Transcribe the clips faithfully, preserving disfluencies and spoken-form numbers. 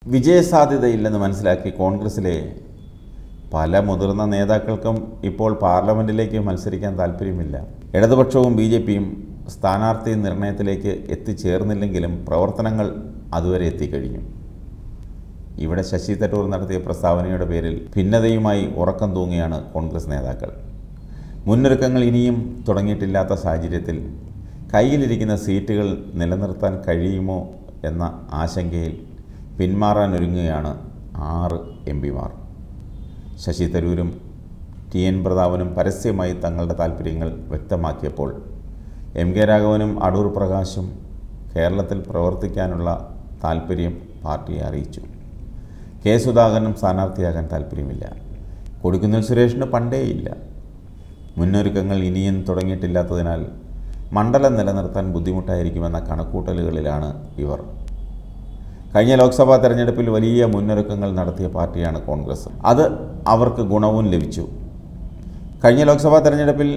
വിജയസാധ്യതയില്ലെന്ന് മനസ്സിലാക്കി കോൺഗ്രസിലെ പല മുതിർന്ന നേതാക്കൾക്കും ഇപ്പോൾ പാർലമെൻറ്റിലേക്ക് മത്സരിക്കാൻ താല്പര്യമില്ല. ഇടതുപക്ഷവും ബി ജെ പിയും സ്ഥാനാർത്ഥി നിർണയത്തിലേക്ക് എത്തിച്ചേർന്നില്ലെങ്കിലും പ്രവർത്തനങ്ങൾ അതുവരെ എത്തിക്കഴിഞ്ഞു. ഇവിടെ ശശി തരൂർ നടത്തിയ പ്രസ്താവനയുടെ പേരിൽ ഭിന്നതയുമായി ഉറക്കം തൂങ്ങിയാണ് കോൺഗ്രസ് നേതാക്കൾ. മുന്നൊരുക്കങ്ങൾ ഇനിയും തുടങ്ങിയിട്ടില്ലാത്ത സാഹചര്യത്തിൽ കയ്യിലിരിക്കുന്ന സീറ്റുകൾ നിലനിർത്താൻ കഴിയുമോ എന്ന ആശങ്കയിൽ പിന്മാറാനൊരുങ്ങുകയാണ് ആറ് എം പിമാർ. ശശി തരൂരും ടി എൻ പ്രതാപനും പരസ്യമായി തങ്ങളുടെ താൽപ്പര്യങ്ങൾ വ്യക്തമാക്കിയപ്പോൾ എം കെ രാഘവനും അടൂർ പ്രകാശും കേരളത്തിൽ പ്രവർത്തിക്കാനുള്ള താൽപ്പര്യം പാർട്ടിയെ അറിയിച്ചു. കെ സുധാകരനും സ്ഥാനാർത്ഥിയാകാൻ താൽപ്പര്യമില്ല. കൊടിക്കുന്നിൽ സുരേഷിന് പണ്ടേയില്ല. മുന്നൊരുക്കങ്ങൾ ഇനിയും തുടങ്ങിയിട്ടില്ലാത്തതിനാൽ മണ്ഡലം നിലനിർത്താൻ ബുദ്ധിമുട്ടായിരിക്കുമെന്ന കണക്കൂട്ടലുകളിലാണ് ഇവർ. കഴിഞ്ഞ ലോക്സഭാ തെരഞ്ഞെടുപ്പിൽ വലിയ മുന്നൊരുക്കങ്ങൾ നടത്തിയ പാർട്ടിയാണ് കോൺഗ്രസ്. അത് അവർക്ക് ഗുണവും ലഭിച്ചു. കഴിഞ്ഞ ലോക്സഭാ തെരഞ്ഞെടുപ്പിൽ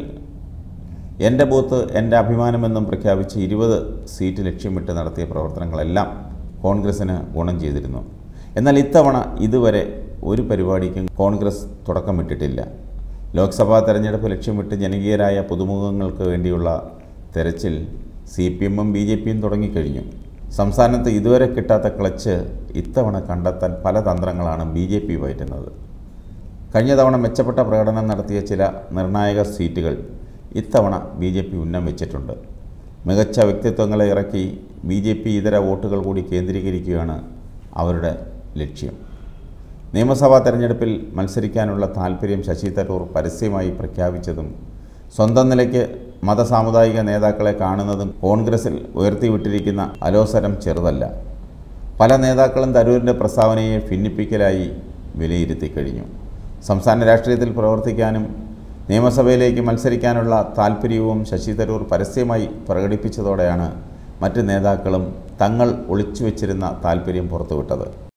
എൻ്റെ ബൂത്ത് എൻ്റെ അഭിമാനമെന്നും പ്രഖ്യാപിച്ച് ഇരുപത് സീറ്റ് ലക്ഷ്യമിട്ട് നടത്തിയ പ്രവർത്തനങ്ങളെല്ലാം കോൺഗ്രസ്സിന് ഗുണം ചെയ്തിരുന്നു. എന്നാൽ ഇത്തവണ ഇതുവരെ ഒരു പരിപാടിക്കും കോൺഗ്രസ് തുടക്കമിട്ടിട്ടില്ല. ലോക്സഭാ തെരഞ്ഞെടുപ്പ് ലക്ഷ്യമിട്ട് ജനകീയരായ പുതുമുഖങ്ങൾക്ക് വേണ്ടിയുള്ള തെരച്ചിൽ സി പി എമ്മും ബി ജെ പിയും തുടങ്ങിക്കഴിഞ്ഞു. സംസ്ഥാനത്ത് ഇതുവരെ കിട്ടാത്ത ക്ലച്ച് ഇത്തവണ കണ്ടെത്താൻ പല തന്ത്രങ്ങളാണ് ബി ജെ പി പയറ്റുന്നത്. കഴിഞ്ഞ തവണ മെച്ചപ്പെട്ട പ്രകടനം നടത്തിയ ചില നിർണായക സീറ്റുകൾ ഇത്തവണ ബി ജെ പി ഉന്നം വെച്ചിട്ടുണ്ട്. മികച്ച വ്യക്തിത്വങ്ങളെ ഇറക്കി ബി ജെ പി ഇതര വോട്ടുകൾ കൂടി കേന്ദ്രീകരിക്കുകയാണ് അവരുടെ ലക്ഷ്യം. നിയമസഭാ തെരഞ്ഞെടുപ്പിൽ മത്സരിക്കാനുള്ള താൽപ്പര്യം ശശി തരൂർ പരസ്യമായി പ്രഖ്യാപിച്ചതും സ്വന്തം നിലയ്ക്ക് മതസാമുദായിക നേതാക്കളെ കാണുന്നതും കോൺഗ്രസിൽ ഉയർത്തിവിട്ടിരിക്കുന്ന അലോസരം ചെറുതല്ല. പല നേതാക്കളും തരൂരിൻ്റെ പ്രസ്താവനയെ ഭിന്നിപ്പിക്കലായി വിലയിരുത്തി കഴിഞ്ഞു. സംസ്ഥാന രാഷ്ട്രീയത്തിൽ പ്രവർത്തിക്കാനും നിയമസഭയിലേക്ക് മത്സരിക്കാനുള്ള താൽപ്പര്യവും ശശി തരൂർ പരസ്യമായി പ്രകടിപ്പിച്ചതോടെയാണ് മറ്റ് നേതാക്കളും തങ്ങൾ ഒളിച്ചു വച്ചിരുന്ന താൽപ്പര്യം പുറത്തുവിട്ടത്.